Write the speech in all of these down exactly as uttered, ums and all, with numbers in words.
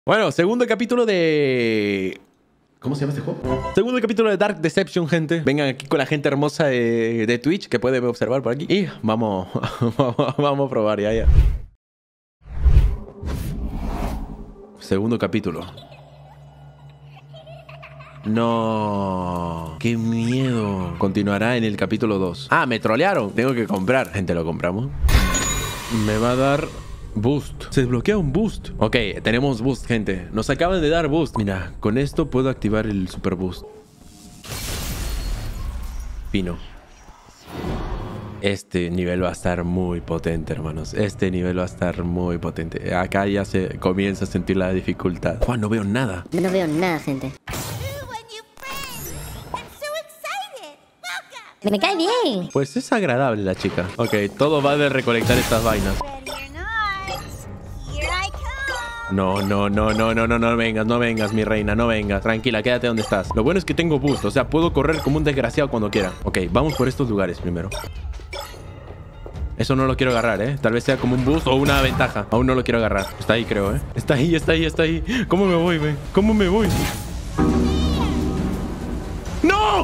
Bueno, segundo capítulo de... ¿Cómo se llama este juego? Segundo capítulo de Dark Deception, gente. Vengan aquí con la gente hermosa de, de Twitch que puede observar por aquí. Y vamos, vamos a probar ya, ya. Segundo capítulo. No, qué miedo. Continuará en el capítulo dos. Ah, me trolearon. Tengo que comprar. Gente, lo compramos. Me va a dar boost. Se desbloquea un boost. Ok, tenemos boost, gente. Nos acaban de dar boost. Mira, con esto puedo activar el super boost. Fino. Este nivel va a estar muy potente, hermanos. Este nivel va a estar muy potente. Acá ya se comienza a sentir la dificultad. Juan, no veo nada. No veo nada, gente. Me cae bien. Pues es agradable la chica. Ok, todo va de recolectar estas vainas. No, no, no, no, no, no, no vengas, no vengas, mi reina, no vengas. Tranquila, quédate donde estás. Lo bueno es que tengo boost, o sea, puedo correr como un desgraciado cuando quiera. Ok, vamos por estos lugares primero. Eso no lo quiero agarrar, ¿eh? Tal vez sea como un boost o una ventaja. Aún no lo quiero agarrar. Está ahí, creo, ¿eh? Está ahí, está ahí, está ahí. ¿Cómo me voy, güey? ¿Cómo me voy? ¡No!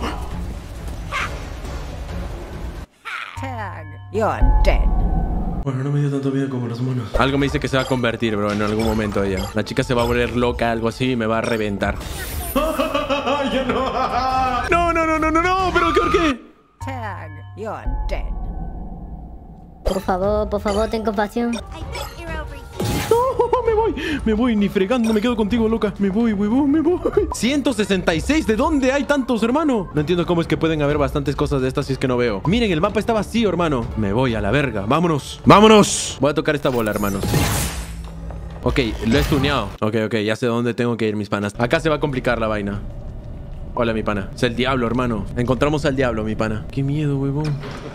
You're dead. Bueno, no me dio tanto miedo como los monos. Algo me dice que se va a convertir, bro, en algún momento ella. La chica se va a volver loca, algo así, y me va a reventar. ¡Ya no! ¡No, no, no, no, no, no! ¿Pero por qué? Tag, you're dead. Por favor, por favor, ten compasión. ¡No! Me voy, me voy, ni fregando, me quedo contigo, loca. Me voy, huevón, me voy. ciento sesenta y seis, ¿de dónde hay tantos, hermano? No entiendo cómo es que pueden haber bastantes cosas de estas si es que no veo. Miren, el mapa está vacío, hermano. Me voy a la verga, vámonos. ¡Vámonos! Voy a tocar esta bola, hermanos. Ok, lo he stuneado. Ok, ok, ya sé dónde tengo que ir, mis panas. Acá se va a complicar la vaina. Hola, mi pana. Es el diablo, hermano. Encontramos al diablo, mi pana. Qué miedo, huevón.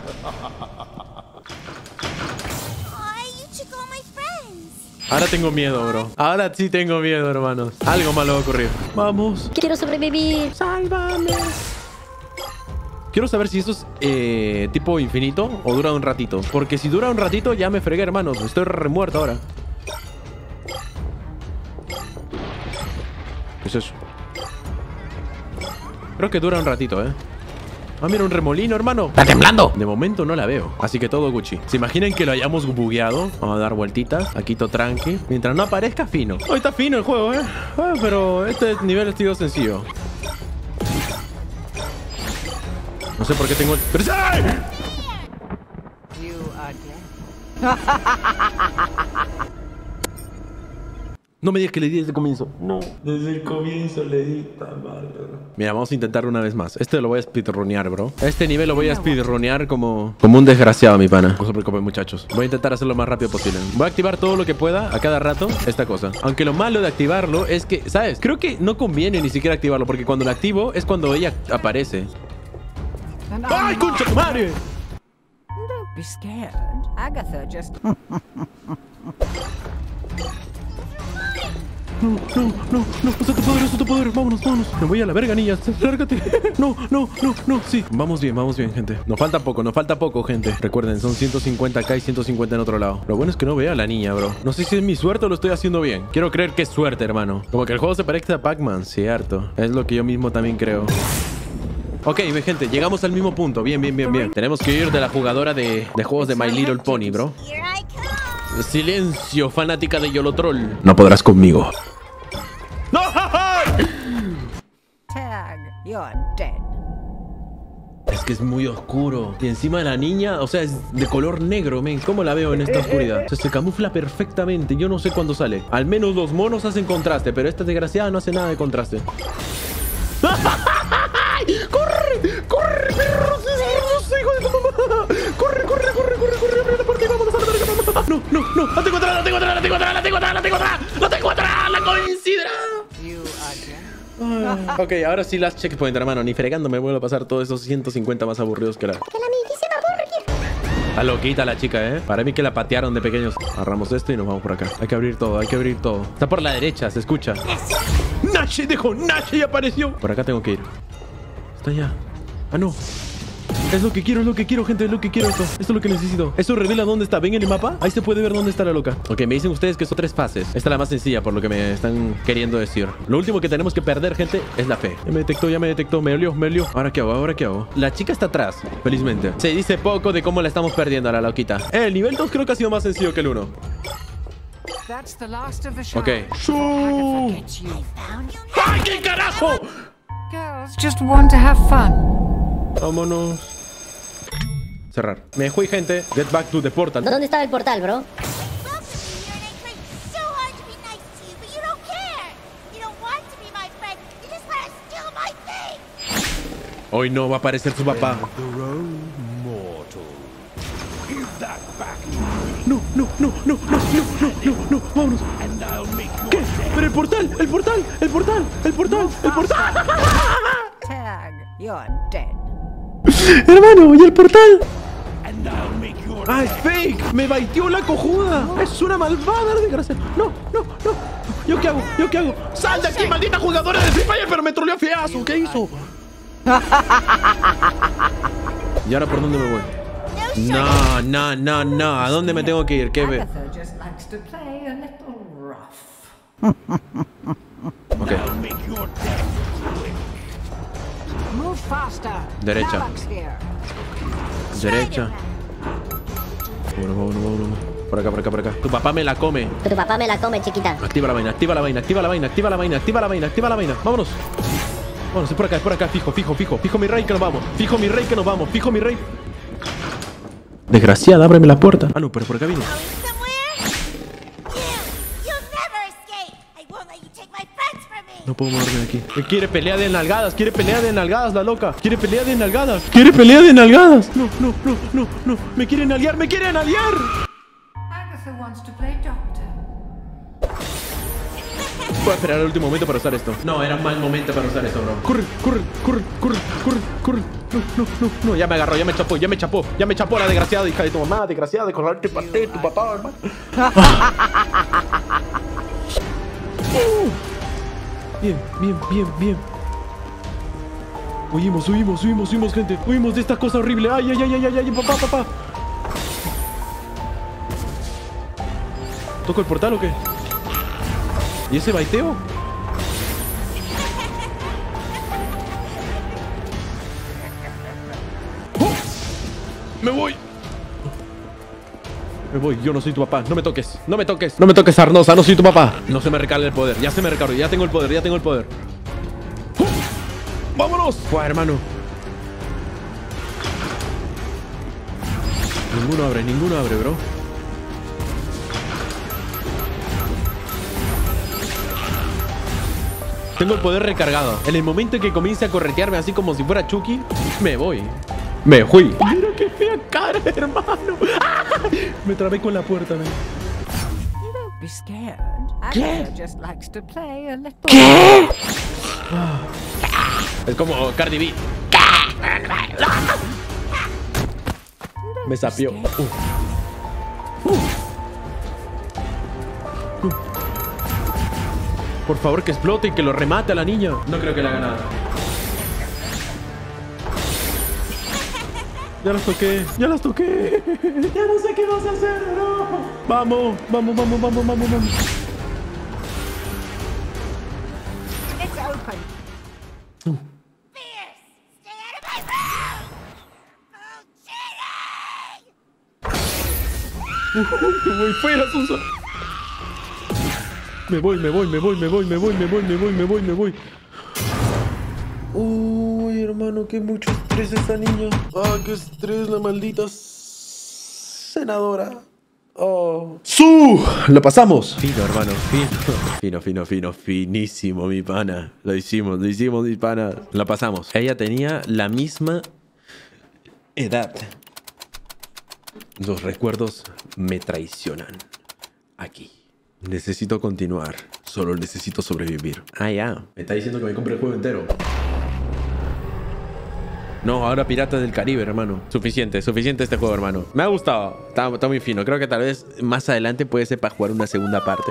Ahora tengo miedo, bro. Ahora sí tengo miedo, hermanos. Algo malo va a ocurrir. Vamos. Quiero sobrevivir. Sálvame. Quiero saber si esto es eh, tipo infinito o dura un ratito. Porque si dura un ratito ya me fregué, hermanos. Estoy remuerto ahora. ¿Qué es eso? Creo que dura un ratito, ¿eh? Ah, mira, un remolino, hermano. ¡Está temblando! De momento no la veo. Así que todo Gucci. ¿Se imaginan que lo hayamos bugueado? Vamos a dar vueltitas. Aquí todo tranqui. Mientras no aparezca, fino. Hoy está fino el juego, ¿eh? Ah, pero este nivel ha sido sencillo. No sé por qué tengo... ¡Pero sí! No me digas que le di desde el comienzo. No, desde el comienzo le di tan mal, bro. Mira, vamos a intentarlo una vez más. Este lo voy a speedrunear, bro. Este nivel lo voy a speedrunear como... Como un desgraciado, mi pana. No se preocupen, muchachos. Voy a intentar hacerlo lo más rápido posible. Voy a activar todo lo que pueda a cada rato esta cosa. Aunque lo malo de activarlo es que, ¿sabes? Creo que no conviene ni siquiera activarlo. Porque cuando lo activo es cuando ella aparece. ¡Ay, concha tu madre! Don't be scared. Agatha just... No, no, no, no, eso te poder, eso te poder, vámonos, vámonos. Me voy a la verga, niñas, lárgate. No, no, no, no, sí. Vamos bien, vamos bien, gente. Nos falta poco, nos falta poco, gente. Recuerden, son ciento cincuenta acá y ciento cincuenta en otro lado. Lo bueno es que no veo a la niña, bro. No sé si es mi suerte o lo estoy haciendo bien. Quiero creer que es suerte, hermano. Como que el juego se parece a Pac-Man, cierto. Es lo que yo mismo también creo. Ok, gente, llegamos al mismo punto. Bien, bien, bien, bien. Tenemos que ir de la jugadora de, de juegos de My Little Pony, bro. Silencio, fanática de Yolotrol. No podrás conmigo. ¡No! Tag, you're dead. Es que es muy oscuro. Y encima de la niña, o sea, es de color negro, men. ¿Cómo la veo en esta oscuridad? O sea, se camufla perfectamente. Yo no sé cuándo sale. Al menos los monos hacen contraste, pero esta desgraciada no hace nada de contraste. ¡Corre! ¡Corre, perro! ¡Sí, hijo de tu mamá! ¡Corre, corre, corre, corre, corre! ¡Abre la puerta y vámonos a la verga, mamá! ¡No, no, no! ¡La tengo atrás, la tengo atrás, la tengo atrás, la tengo atrás, la tengo atrás! ¡La tengo atrás! ¡La coincida! Ah, ok, ahora sí last checkpoint, hermano. Ni fregando me vuelvo a pasar todos esos ciento cincuenta más aburridos que la... Que la amiguísima aburre. Está loquita la chica, ¿eh? Para mí que la patearon de pequeños. Agarramos esto y nos vamos por acá. Hay que abrir todo, hay que abrir todo. Está por la derecha, se escucha. ¡Nash! Dejó, Nash y apareció. Por acá tengo que ir. Está allá. Ah, no. Es lo que quiero, es lo que quiero, gente. Es lo que quiero esto. Esto es lo que necesito. Eso revela dónde está. ¿Ven en el mapa? Ahí se puede ver dónde está la loca. Ok, me dicen ustedes que son tres fases. Esta es la más sencilla, por lo que me están queriendo decir. Lo último que tenemos que perder, gente, es la fe. Ya me detectó, ya me detectó. Me olió, me olió. ¿Ahora qué hago? ¿Ahora qué hago? La chica está atrás, felizmente. Se dice poco de cómo la estamos perdiendo a la loquita. Eh, el nivel dos creo que ha sido más sencillo que el uno. That's the last of the show. Ok. Agatha gets you. ¡Ay, qué carajo! Girls just want to have fun. Vámonos. Cerrar. Me fui, gente. Get back to the portal. ¿Dónde estaba el portal, bro? Hoy no va a aparecer su papá. No, no, no, no, no, no, no, no, no, vámonos. ¿Qué? Pero el portal, el portal, el portal, el portal, el portal. Tag, you're dead. Hermano, ¿y el portal? Ah, es fake. Me baiteó la cojuda. Es una malvada, desgracia. No, no, no. ¿Yo qué hago? ¿Yo qué hago? ¡Sal de aquí, maldita jugadora de Free Fire! Pero me troleó feazo. ¿Qué hizo? ¿Y ahora por dónde me voy? No, no, no, no. ¿A dónde me tengo que ir? ¿Qué ve? Agatha just likes to play a little rough. Ok. Move faster. Derecha. Alex here. Derecha. Vámonos, vámonos, vámonos. Por acá, por acá, por acá. Tu papá me la come. Que tu papá me la come, chiquita. Activa la vaina, activa la vaina, activa la vaina, activa la vaina, activa la vaina, activa la vaina. Vámonos. Vámonos, es por acá, es por acá. Fijo, fijo, fijo. Fijo mi rey que nos vamos. Fijo mi rey que nos vamos. Fijo mi rey. Desgraciada, ábreme la puerta. Ah, no, pero por acá vino. No puedo moverme de aquí. Quiere pelea de nalgadas, quiere pelea de nalgadas, la loca. Quiere pelea de nalgadas. Quiere pelea de nalgadas. No, no, no, no, no. Me quiere nalguear, me quiere nalguear. Agatha wants to play doctor. Voy a esperar al último momento para usar esto. No, era mal momento para usar esto, bro. Corre, corre, corre, corre, corre, corre. No, no, no, no. Ya me agarró, ya me chapó, ya me chapó. Ya me chapó la desgraciada hija de tu mamá, desgraciada de colarte parte tu papá, hermano. uh. Bien, bien, bien, bien. Huimos, huimos, huimos, huimos, gente. Huimos de esta cosa horrible. Ay, ay, ay, ay, ay, ay, papá, papá. ¿Toco el portal o qué? ¿Y ese baiteo? ¡Oh! ¡Me voy! Me voy, yo no soy tu papá. No me toques, no me toques. No me toques, Arnosa, no soy tu papá. No se me recarga el poder. Ya se me recargó, ya tengo el poder, ya tengo el poder. ¡Oh! ¡Vámonos! ¡Fua, hermano! Ninguno abre, ninguno abre, bro. Tengo el poder recargado. En el momento en que comience a corretearme así como si fuera Chucky, me voy. Me fui. Mira qué fea cara, hermano. ¡Ah! Me trabé con la puerta, man. You don't be scared. ¿Qué? Agatha just likes to play a little. ¿Qué? Es como Cardi B. Me sapió. Uh. Uh. Uh. Por favor, que explote y que lo remate a la niña. No creo que la haga nada. Ya las toqué, ya las toqué. Ya no sé qué vas a hacer, bro. Vamos, vamos, vamos, vamos, vamos, vamos. It's open. Uh. Uh, me voy fuera, Susa. Me voy, me voy, me voy, me voy, me voy, me voy, me voy, me voy, me voy. Uy, hermano, qué mucho estrés esta niña. Ah, qué estrés la maldita senadora. Oh. ¡Su! Lo pasamos. Fino, hermano, fino. Fino, fino, fino, finísimo, mi pana. Lo hicimos, lo hicimos, mi pana. Lo pasamos. Ella tenía la misma edad. Los recuerdos me traicionan. Aquí. Necesito continuar. Solo necesito sobrevivir. Ah, ya. Me está diciendo que me compre el juego entero. No, ahora Piratas del Caribe, hermano. Suficiente, suficiente este juego, hermano. Me ha gustado. Está, está muy fino. Creo que tal vez más adelante puede ser para jugar una segunda parte.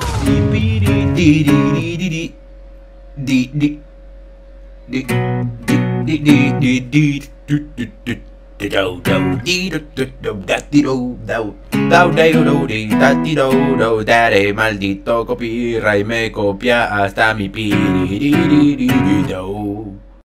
Dale, maldito copyright, me copia hasta mi pi.